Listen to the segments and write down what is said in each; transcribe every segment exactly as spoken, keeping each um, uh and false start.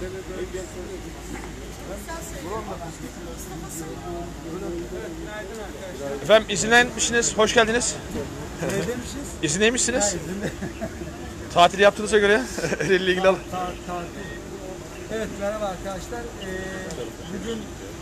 Efendim izinlenmişsiniz, hoş geldiniz. Ne demişiz? İzinliymişsiniz. Tatil yaptığınıza göre Ereğli ile ilgili al. Ta tatil. Evet, merhaba arkadaşlar. Ee, bugün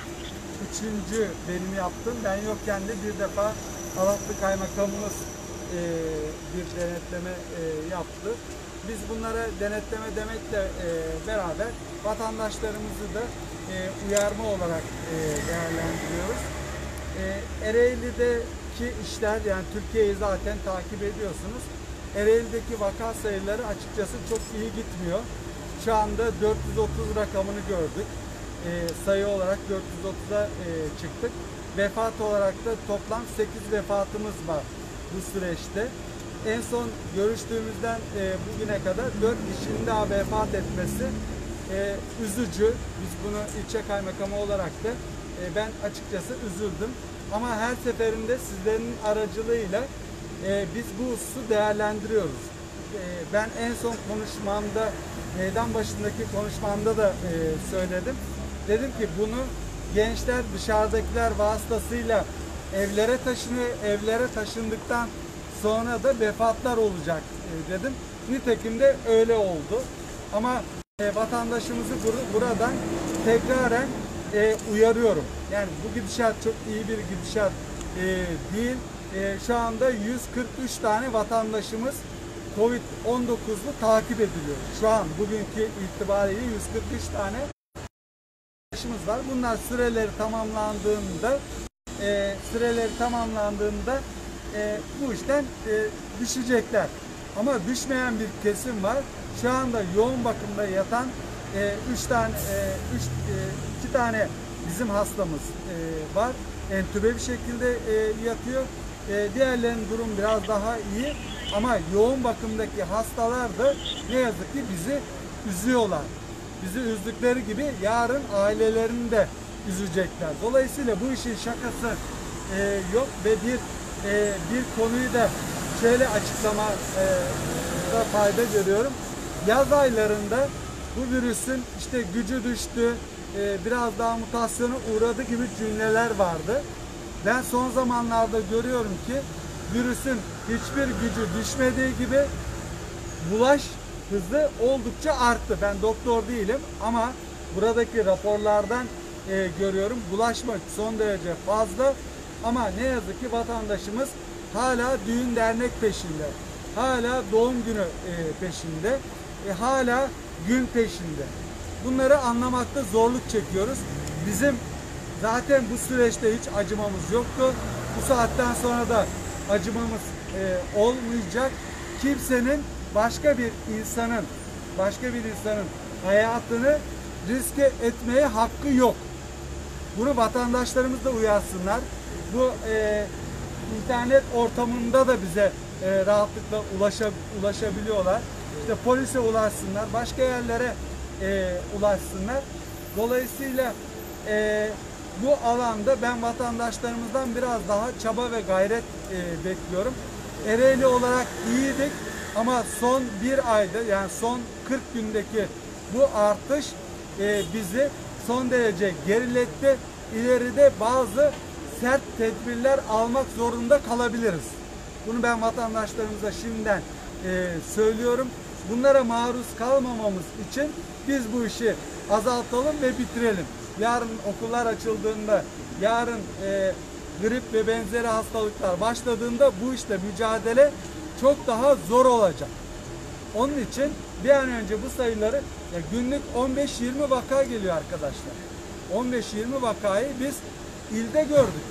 üçüncü benim yaptım. Ben yokken de bir defa Alatlı Kaymakamımız e, bir denetleme e, yaptı. Biz bunlara denetleme demekle e, beraber vatandaşlarımızı da e, uyarma olarak e, değerlendiriyoruz. E, Ereğli'deki işler, yani Türkiye'yi zaten takip ediyorsunuz. Ereğli'deki vaka sayıları açıkçası çok iyi gitmiyor. Şu anda dört yüz otuz rakamını gördük. E, sayı olarak dört yüz otuza e, çıktık. Vefat olarak da toplam sekiz vefatımız var bu süreçte. En son görüştüğümüzden e, bugüne kadar dört kişinin daha vefat etmesi e, üzücü. Biz bunu ilçe kaymakamı olarak da e, ben açıkçası üzüldüm. Ama her seferinde sizlerin aracılığıyla e, biz bu hususu değerlendiriyoruz. E, ben en son konuşmamda, meydan başındaki konuşmamda da e, söyledim. Dedim ki bunu gençler dışarıdakiler vasıtasıyla evlere taşınıyor, evlere taşındıktan sonra da vefatlar olacak e, dedim. Nitekim de öyle oldu. Ama e, vatandaşımızı bur buradan tekraren e, uyarıyorum. Yani bu gidişat çok iyi bir gidişat e, değil. E, şu anda yüz kırk üç tane vatandaşımız Covid on dokuzlu takip ediliyor. Şu an bugünkü itibariyle yüz kırk üç tane vatandaşımız var. Bunlar süreleri tamamlandığında e, süreleri tamamlandığında e, bu işten e, düşecekler. Ama düşmeyen bir kesim var. Şu anda yoğun bakımda yatan e, üç tane e, üç, e, iki tane bizim hastamız e, var. Entübe bir şekilde e, yatıyor. E, diğerlerinin durum biraz daha iyi. Ama yoğun bakımdaki hastalar da ne yazık ki bizi üzüyorlar. Bizi üzdükleri gibi yarın ailelerini de üzecekler. Dolayısıyla bu işin şakası e, yok ve bir e, bir konuyu da şöyle açıklama e, da fayda görüyorum. Yaz aylarında bu virüsün işte gücü düştü, e, biraz daha mutasyona uğradı gibi cümleler vardı. Ben son zamanlarda görüyorum ki virüsün hiçbir gücü düşmediği gibi bulaş hızı oldukça arttı. Ben doktor değilim ama buradaki raporlardan e, görüyorum. Bulaşmak son derece fazla ama ne yazık ki vatandaşımız hala düğün dernek peşinde. Hala doğum günü e, peşinde. E, hala gün peşinde. Bunları anlamakta zorluk çekiyoruz. Bizim zaten bu süreçte hiç acımamız yoktu. Bu saatten sonra da acımamız e, olmayacak. Kimsenin başka bir insanın başka bir insanın hayatını riske etmeye hakkı yok. Bunu vatandaşlarımız da uyarsınlar. Bu e, internet ortamında da bize e, rahatlıkla ulaşa, ulaşabiliyorlar. İşte polise ulaşsınlar, başka yerlere e, ulaşsınlar. Dolayısıyla e, bu alanda ben vatandaşlarımızdan biraz daha çaba ve gayret e, bekliyorum. Ereğli olarak iyiydik ama son bir ayda, yani son kırk gündeki bu artış e, bizi son derece geriletti. İleride bazı sert tedbirler almak zorunda kalabiliriz. Bunu ben vatandaşlarımıza şimdiden e, söylüyorum. Bunlara maruz kalmamamız için biz bu işi azaltalım ve bitirelim. Yarın okullar açıldığında, yarın e, grip ve benzeri hastalıklar başladığında bu işte mücadele çok daha zor olacak. Onun için bir an önce bu sayıları, ya günlük on beş yirmi vaka geliyor arkadaşlar. on beş yirmi vakayı biz ilde gördük.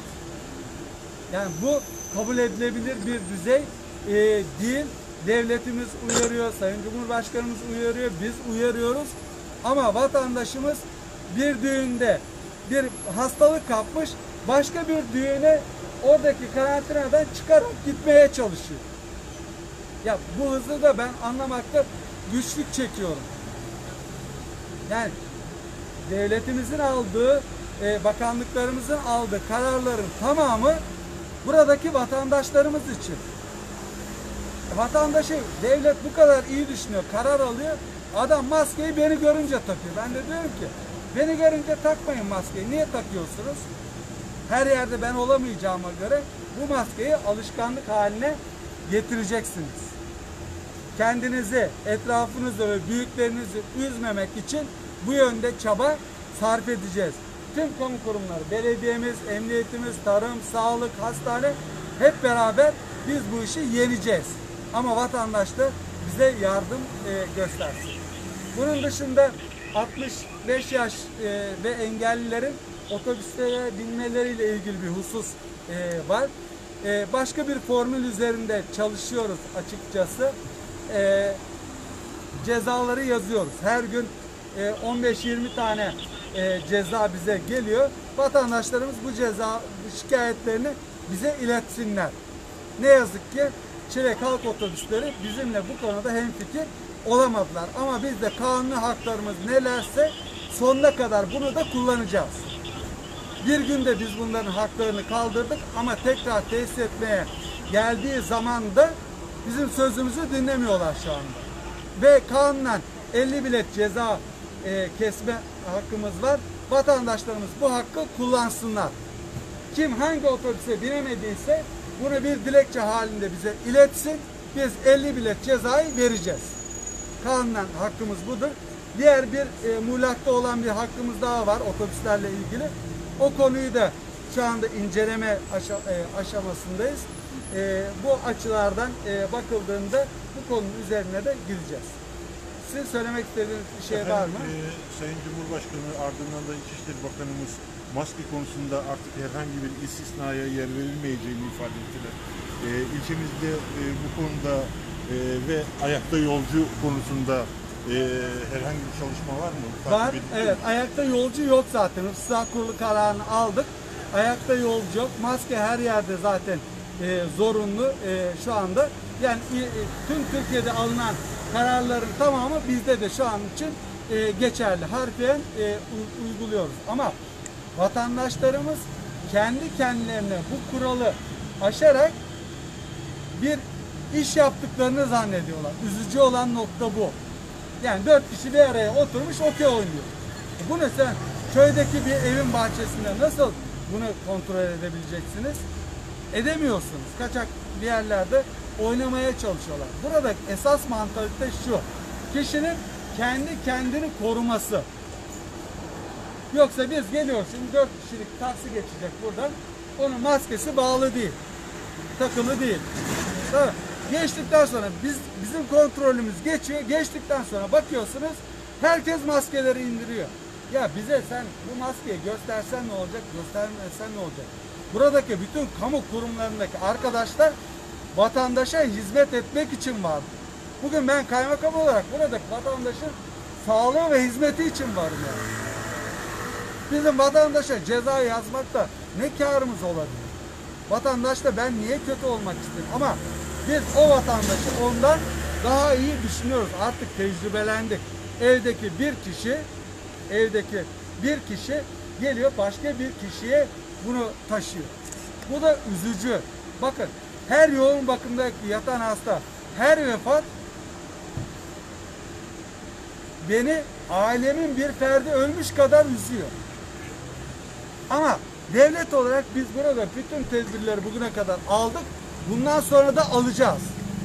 Yani bu kabul edilebilir bir düzey e, değil. Devletimiz uyarıyor, Sayın Cumhurbaşkanımız uyarıyor, biz uyarıyoruz. Ama vatandaşımız bir düğünde bir hastalık kapmış, başka bir düğüne oradaki karantinadan çıkarak gitmeye çalışıyor. Ya bu hızı da ben anlamakta güçlük çekiyorum. Yani devletimizin aldığı, e, bakanlıklarımızın aldığı kararların tamamı buradaki vatandaşlarımız için. Vatandaşı devlet bu kadar iyi düşünüyor, karar alıyor. Adam maskeyi beni görünce takıyor. Ben de diyorum ki beni görünce takmayın maskeyi. Niye takıyorsunuz? Her yerde ben olamayacağıma göre bu maskeyi alışkanlık haline getireceksiniz. Kendinizi, etrafınızı ve büyüklerinizi üzmemek için bu yönde çaba sarf edeceğiz. Tüm kamu kurumları, belediyemiz, emniyetimiz, tarım, sağlık, hastane hep beraber biz bu işi yeneceğiz. Ama vatandaş da bize yardım e, göstersin. Bunun dışında altmış beş yaş e, ve engellilerin otobüslere binmeleriyle ilgili bir husus e, var. E, başka bir formül üzerinde çalışıyoruz açıkçası. E, cezaları yazıyoruz. Her gün e, on beş yirmi tane e, ceza bize geliyor. Vatandaşlarımız bu ceza şikayetlerini bize iletsinler. Ne yazık ki Çilek Halk Otobüsleri bizimle bu konuda hemfikir olamadılar. Ama biz de kanuni haklarımız nelerse sonuna kadar bunu da kullanacağız. Bir günde biz bunların haklarını kaldırdık ama tekrar tesis etmeye geldiği zaman da bizim sözümüzü dinlemiyorlar şu anda. Ve kanunen elli bilet ceza e, kesme hakkımız var. Vatandaşlarımız bu hakkı kullansınlar. Kim hangi otobüse binemediyse bunu bir dilekçe halinde bize iletsin. Biz elli bilet cezayı vereceğiz. Kanunen hakkımız budur. Diğer bir e, muğlakta olan bir hakkımız daha var otobüslerle ilgili. O konuyu da şu anda inceleme aşa, e, aşamasındayız. E, bu açılardan e, bakıldığında bu konunun üzerine de gideceğiz. Sizin söylemek istediğiniz bir şey Efendim, var mı? E, Sayın Cumhurbaşkanı ardından da İçişleri Bakanımız maske konusunda artık herhangi bir istisnaya yer verilmeyeceğini ifade ettiler. E, ilçemizde e, bu konuda e, ve ayakta yolcu konusunda e, herhangi bir çalışma var mı? Takip Var, edildi evet. mi? Ayakta yolcu yok zaten. Hıfzı Kurulu kararını aldık. Ayakta yolcu yok. Maske her yerde zaten e, zorunlu e, şu anda. Yani e, tüm Türkiye'de alınan kararların tamamı bizde de şu an için e, geçerli. Harfiyen e, uyguluyoruz. Ama vatandaşlarımız kendi kendilerine bu kuralı aşarak bir iş yaptıklarını zannediyorlar. Üzücü olan nokta bu. Yani dört kişi bir araya oturmuş okey oynuyor. Bunu sen köydeki bir evin bahçesinde nasıl bunu kontrol edebileceksiniz? Edemiyorsunuz. Kaçak bir yerlerde oynamaya çalışıyorlar. Burada esas mantalite şu. Kişinin kendi kendini koruması. Yoksa biz geliyoruz şimdi dört kişilik taksi geçecek buradan. Onun maskesi bağlı değil. Takılı değil. Tamam. Geçtikten sonra biz bizim kontrolümüz geçiyor. Geçtikten sonra bakıyorsunuz herkes maskeleri indiriyor. Ya bize sen bu maskeyi göstersen ne olacak, göstermesen ne olacak? Buradaki bütün kamu kurumlarındaki arkadaşlar vatandaşa hizmet etmek için vardı. Bugün ben kaymakam olarak buradaki vatandaşın sağlığı ve hizmeti için varım yani. Bizim vatandaşa ceza yazmakta ne kârımız olabilir? Vatandaş da ben niye kötü olmak istedim? Ama biz o vatandaşı ondan daha iyi düşünüyoruz. Artık tecrübelendik. Evdeki bir kişi, evdeki bir kişi geliyor başka bir kişiye bunu taşıyor. Bu da üzücü. Bakın her yoğun bakımda yatan hasta, her vefat beni ailemin bir ferdi ölmüş kadar üzüyor. Ama devlet olarak biz burada bütün tedbirleri bugüne kadar aldık. Bundan sonra da alacağız.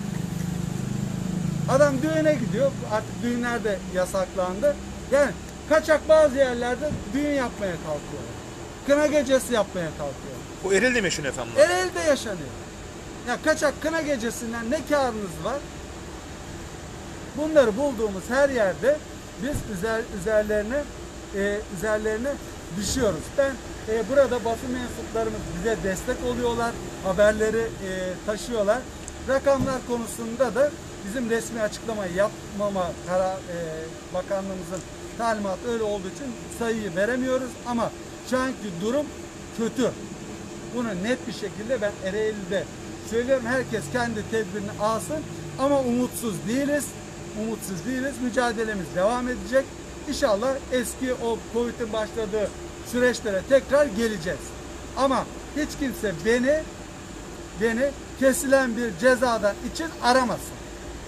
Adam düğüne gidiyor. Artık düğünler de yasaklandı. Yani kaçak bazı yerlerde düğün yapmaya kalkıyor. Kına gecesi yapmaya kalkıyor. Bu Ereğli'de mi yaşanıyor efendim? Ereğli'de yaşanıyor. Ya kaçak kına gecesinden ne kârınız var? Bunları bulduğumuz her yerde biz üzer, üzerlerine e, üzerlerine düşüyoruz. Ben e, burada basın mensuplarımız bize destek oluyorlar, haberleri e, taşıyorlar. Rakamlar konusunda da bizim resmi açıklamayı yapmama karar e, bakanlığımızın talimatı öyle olduğu için sayıyı veremiyoruz ama şu anki durum kötü. Bunu net bir şekilde ben Ereğli'de söylüyorum. Herkes kendi tedbirini alsın ama umutsuz değiliz. Umutsuz değiliz. Mücadelemiz devam edecek. İnşallah eski o Covid'in başladığı süreçlere tekrar geleceğiz. Ama hiç kimse beni beni kesilen bir cezadan için aramasın.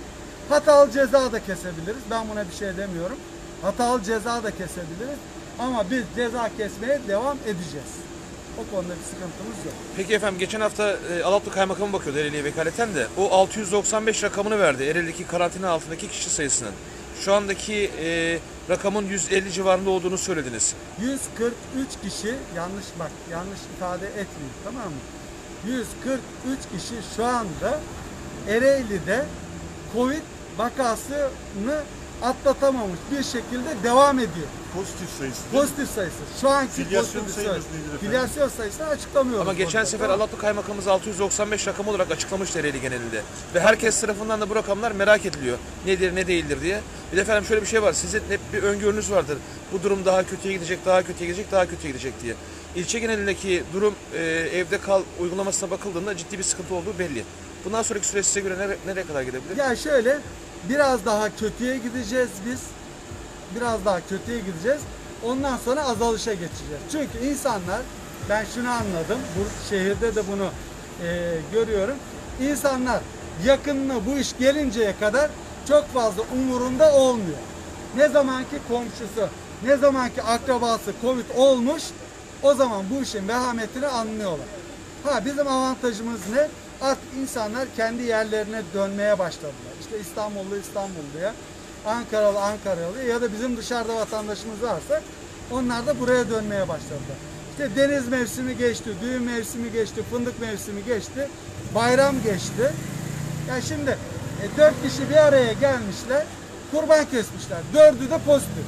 Hatalı ceza da kesebiliriz. Ben buna bir şey demiyorum. Hatalı ceza da kesebiliriz. Ama biz ceza kesmeye devam edeceğiz. O konuda bir sıkıntımız yok. Peki efendim, geçen hafta e, Alaplı Kaymakamı bakıyordu Ereğli'ye vekaleten de. O altı yüz doksan beş rakamını verdi Ereğli'deki karantina altındaki kişi sayısının. Şu andaki e, rakamın yüz elli civarında olduğunu söylediniz. yüz kırk üç kişi, yanlış bak, yanlış ifade etmeyin, tamam mı? yüz kırk üç kişi şu anda Ereğli'de Covid vakasını atlatamamış bir şekilde devam ediyor. Pozitif sayısı değil mi? Pozitif sayısı. Şu anki Filyasyon pozitif sayımız sayısı. nedir efendim? Filyasyon sayısını açıklamıyoruz. Ama geçen burada. sefer Alaplı Kaymakamımız altı yüz doksan beş rakam olarak açıklamıştı Ereğli genelinde. Ve herkes tarafından da bu rakamlar merak ediliyor. Nedir, ne değildir diye. Bir de efendim şöyle bir şey var. Sizin hep bir öngörünüz vardır. Bu durum daha kötüye gidecek, daha kötüye gidecek, daha kötüye gidecek diye. İlçe genelindeki durum e, evde kal uygulamasına bakıldığında ciddi bir sıkıntı olduğu belli. Bundan sonraki süreç size göre nere, nereye kadar gidebilir? Ya şöyle, biraz daha kötüye gideceğiz biz. Biraz daha kötüye gideceğiz. Ondan sonra azalışa geçeceğiz. Çünkü insanlar, ben şunu anladım, bu şehirde de bunu e, görüyorum. İnsanlar yakınına bu iş gelinceye kadar çok fazla umurunda olmuyor. Ne zamanki komşusu, ne zamanki akrabası Covid olmuş, o zaman bu işin vehametini anlıyorlar. Ha, bizim avantajımız ne? Artık insanlar kendi yerlerine dönmeye başladılar. İşte İstanbullu İstanbulluya, Ankaralı Ankaralı ya da bizim dışarıda vatandaşımız varsa onlar da buraya dönmeye başladılar. İşte deniz mevsimi geçti, düğün mevsimi geçti, fındık mevsimi geçti, bayram geçti. Yani şimdi e, dört kişi bir araya gelmişler, kurban kesmişler. Dördü de pozitif.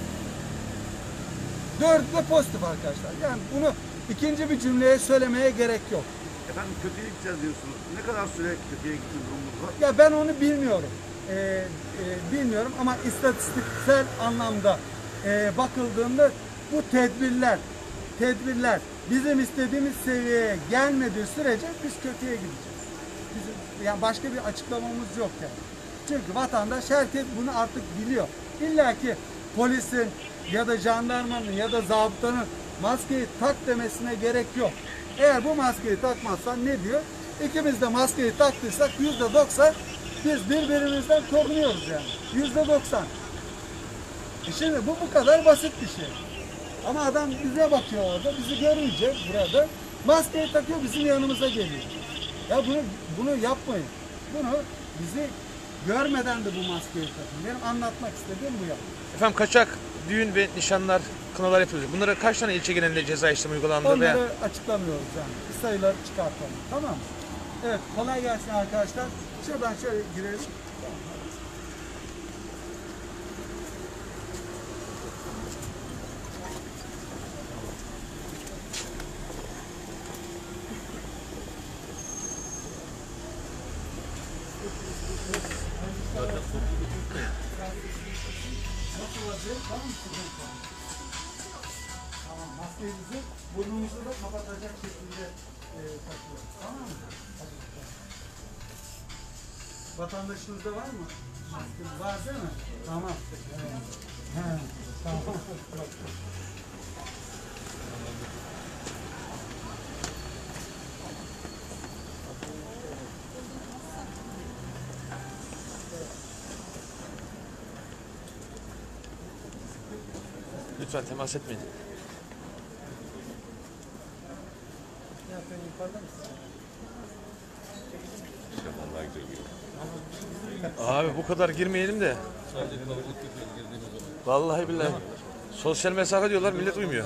Dördü de pozitif arkadaşlar. Yani bunu ikinci bir cümleye söylemeye gerek yok. Efendim kötüye gideceğiz diyorsunuz. Ne kadar süre kötüye gitme durumumuz var? Ya ben onu bilmiyorum. Ee, e, bilmiyorum ama istatistiksel anlamda e, bakıldığında bu tedbirler tedbirler bizim istediğimiz seviyeye gelmediği sürece biz kötüye gideceğiz. Bizim, yani başka bir açıklamamız yok yani. Çünkü vatandaş, herkes bunu artık biliyor. İlla ki polisin ya da jandarmanın ya da zabıtanın maskeyi tak demesine gerek yok. Eğer bu maskeyi takmazsan ne diyor? İkimiz de maskeyi taktıysak yüzde doksan biz birbirimizden korunuyoruz yani. Yüzde doksan. E şimdi bu bu kadar basit bir şey. Ama adam bize bakıyor orada, bizi görünce burada maskeyi takıyor, bizim yanımıza geliyor. Ya bunu bunu yapmayın. Bunu bizi görmeden de bu maskeyi takın. Benim anlatmak istediğim bu ya. Efendim, kaçak düğün ve nişanlar, kınalar yapılıyor. Bunlara kaç tane ilçe genelinde ceza işlemi uygulandı? Onları veya... açıklamıyoruz yani. Bir sayıları çıkartalım. Tamam mı? Evet, kolay gelsin arkadaşlar. Şuradan şöyle girelim. Nasıl olacak? Tamam mı? Tamam, maskemizi burnumuzu da kapatacak şekilde e, takıyoruz. Tamam mı? Hadi bakalım. Vatandaşınızda var mı? Maskeniz var değil mi? Tamam. Evet. He, tamam. Lütfen temas etmeyin. Ya sen yukarıda mısın? Abi bu kadar girmeyelim de. Vallahi billahi. Sosyal mesafe diyorlar, millet uymuyor.